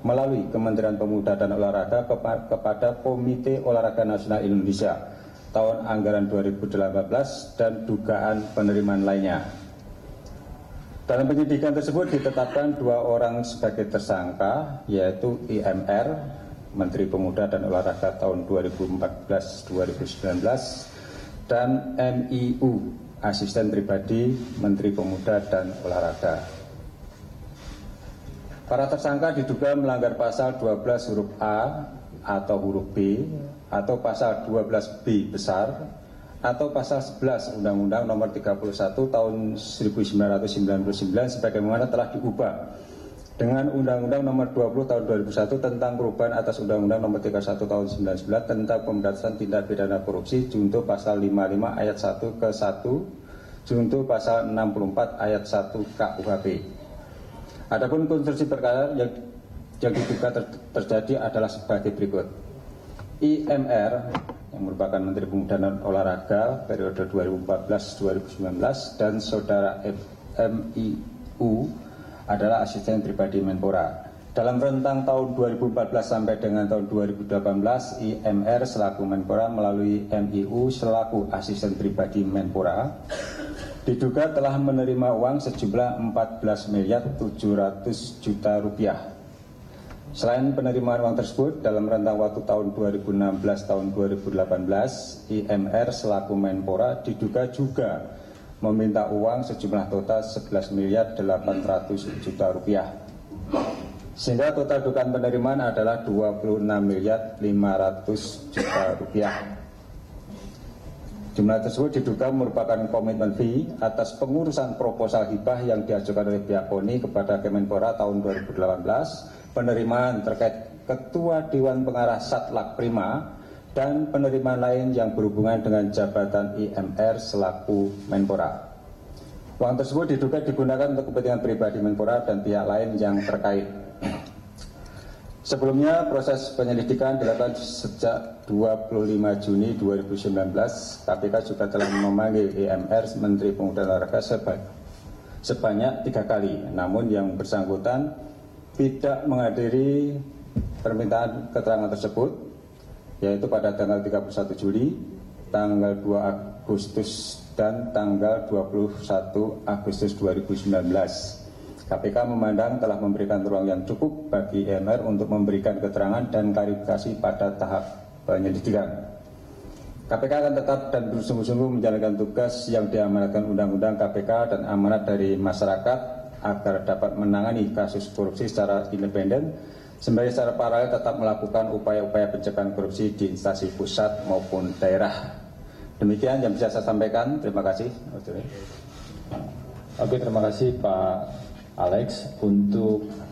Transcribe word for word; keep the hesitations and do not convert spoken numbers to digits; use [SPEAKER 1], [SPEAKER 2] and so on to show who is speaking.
[SPEAKER 1] melalui Kementerian Pemuda dan Olahraga kepada Komite Olahraga Nasional Indonesia tahun anggaran dua ribu delapan belas dan dugaan penerimaan lainnya. Dalam penyidikan tersebut ditetapkan dua orang sebagai tersangka, yaitu I M R, Menteri Pemuda dan Olahraga tahun dua ribu empat belas dua ribu sembilan belas, dan M I U, Asisten Pribadi Menteri Pemuda dan Olahraga. Para tersangka diduga melanggar pasal dua belas huruf A atau huruf B, atau pasal dua belas B besar, atau pasal sebelas Undang-Undang Nomor tiga puluh satu Tahun seribu sembilan ratus sembilan puluh sembilan sebagaimana telah diubah dengan Undang-Undang Nomor dua puluh Tahun dua ribu satu tentang perubahan atas Undang-Undang Nomor tiga puluh satu Tahun seribu sembilan ratus sembilan puluh sembilan tentang pemberantasan tindak pidana korupsi junto pasal lima puluh lima ayat satu ke satu junto pasal enam puluh empat ayat satu K U H P. Adapun konstruksi perkara yang yang diduga ter, terjadi adalah sebagai berikut. I M R yang merupakan Menteri Pemuda dan Olahraga periode dua ribu empat belas dua ribu sembilan belas dan saudara M I U adalah asisten pribadi Menpora. Dalam rentang tahun dua ribu empat belas sampai dengan tahun dua ribu delapan belas, I M R selaku Menpora melalui M I U selaku asisten pribadi Menpora diduga telah menerima uang sejumlah empat belas miliar tujuh ratus juta rupiah. Selain penerimaan uang tersebut, dalam rentang waktu tahun dua ribu enam belas tahun dua ribu delapan belas, I M R selaku Menpora diduga juga meminta uang sejumlah total sebelas miliar delapan ratus juta rupiah. Sehingga total dugaan penerimaan adalah dua puluh enam miliar lima ratus juta rupiah. Jumlah tersebut diduga merupakan komitmen fee atas pengurusan proposal hibah yang diajukan oleh pihak K O N I kepada Kemenpora tahun dua ribu delapan belas, penerimaan terkait Ketua Dewan Pengarah Satlak Prima, dan penerimaan lain yang berhubungan dengan jabatan I M R selaku Menpora. Uang tersebut diduga digunakan untuk kepentingan pribadi Menpora dan pihak lain yang terkait. Sebelumnya proses penyelidikan dilakukan sejak dua puluh lima Juni dua ribu sembilan belas. K P K juga telah memanggil I M R Menteri Pemuda dan Olahraga sebanyak tiga kali. Namun yang bersangkutan tidak menghadiri permintaan keterangan tersebut, yaitu pada tanggal tiga puluh satu Juli, tanggal dua Agustus, dan tanggal dua puluh satu Agustus dua ribu sembilan belas. K P K memandang telah memberikan ruang yang cukup bagi I M R untuk memberikan keterangan dan klarifikasi pada tahap penyelidikan. K P K akan tetap dan bersungguh-sungguh menjalankan tugas yang diamanatkan Undang-Undang K P K dan amanat dari masyarakat agar dapat menangani kasus korupsi secara independen, sembari secara paralel tetap melakukan upaya-upaya pencegahan korupsi di instansi pusat maupun daerah. Demikian yang bisa saya sampaikan. Terima kasih.
[SPEAKER 2] Oke, terima kasih Pak Alex. Untuk